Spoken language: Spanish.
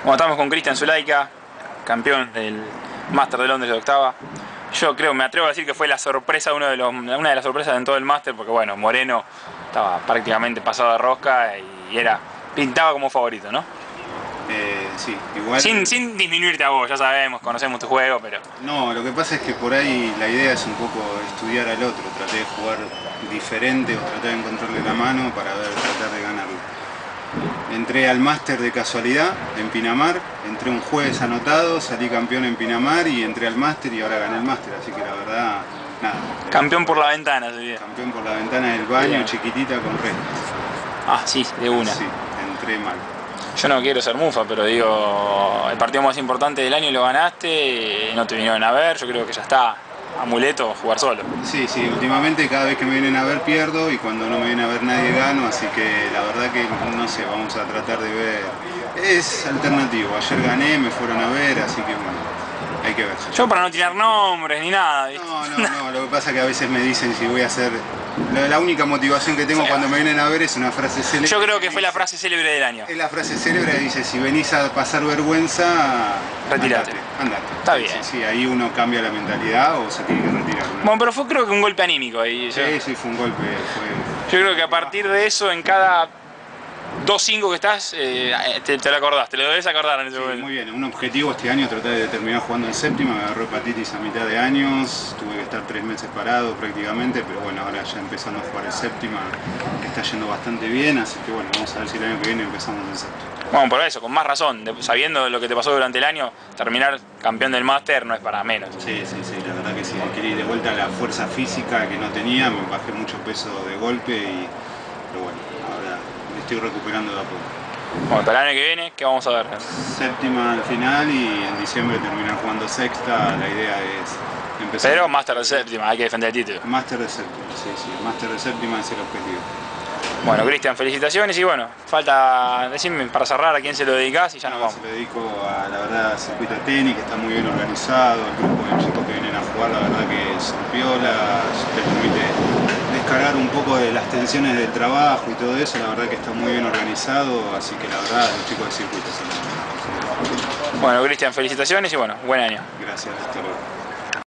Bueno, estamos con Cristian Zulaika, campeón del Master de Londres de octava. Yo creo, me atrevo a decir que fue la sorpresa, una de las sorpresas en todo el Master, porque bueno, Moreno estaba prácticamente pasado de rosca y pintaba como favorito, ¿no? Sí, igual... Sin disminuirte a vos, ya sabemos, conocemos tu juego, pero... No, lo que pasa es que por ahí la idea es un poco estudiar al otro, tratar de jugar diferente o tratar de encontrarle la mano para tratar de ganarlo. Entré al máster de casualidad en Pinamar, entré un jueves anotado, salí campeón en Pinamar y entré al máster y ahora gané el máster, así que la verdad, nada. Campeón por la ventana, sería. Campeón por la ventana del baño, bien. Chiquitita con restos. Ah, sí, de una. Sí, entré mal. Yo no quiero ser mufa, pero digo, el partido más importante del año lo ganaste, no te vinieron a ver, yo creo que ya está. Amuleto, jugar solo. Sí, últimamente cada vez que me vienen a ver pierdo y cuando no me viene a ver nadie gano, así que la verdad que no sé, vamos a tratar de ver. Es alternativo, ayer gané, me fueron a ver, así que bueno, hay que ver. Yo para no tirar nombres ni nada, ¿viste? No, lo que pasa es que a veces me dicen si voy a hacer... La única motivación que tengo cuando me vienen a ver es una frase célebre. Yo creo que fue la frase célebre del año. Es la frase célebre que dice, si venís a pasar vergüenza, retírate. Andate. Está bien. Sí, ahí uno cambia la mentalidad o se tiene que retirar. Bueno, pero fue creo que un golpe anímico ahí. Sí, fue un golpe. Yo creo que a partir de eso, en cada 2-5 que estás, te lo acordás, te lo debes acordar en ese momento. Muy bien, un objetivo este año tratar de terminar jugando en séptima, me agarró hepatitis a mitad de años, tuve que estar 3 meses parado prácticamente, pero bueno, ahora ya empezando a jugar en séptima, está yendo bastante bien, así que bueno, vamos a ver si el año que viene empezamos en séptima. Bueno, por eso, con más razón, sabiendo lo que te pasó durante el año, terminar campeón del máster no es para menos. Sí, la verdad que sí, quería ir de vuelta a la fuerza física que no tenía, me bajé mucho peso de golpe, pero bueno, ahora me estoy recuperando de a poco. Bueno, para el año que viene, ¿qué vamos a ver? Séptima al final y en diciembre terminar jugando sexta, la idea es empezar... Pero máster de séptima, hay que defender el título. Máster de séptima, sí, máster de séptima es el objetivo. Bueno, Cristian, felicitaciones y bueno, falta decirme para cerrar a quién se lo dedicás y ya nos vamos. Se lo dedico a, la verdad, circuito de tenis, que está muy bien organizado, el grupo de chicos que vienen a jugar, la verdad que son piolas, te permite descargar un poco de las tensiones del trabajo y todo eso, la verdad que está muy bien organizado, así que la verdad, los chicos de circuito son... Bueno, Cristian, felicitaciones y bueno, buen año. Gracias, hasta luego.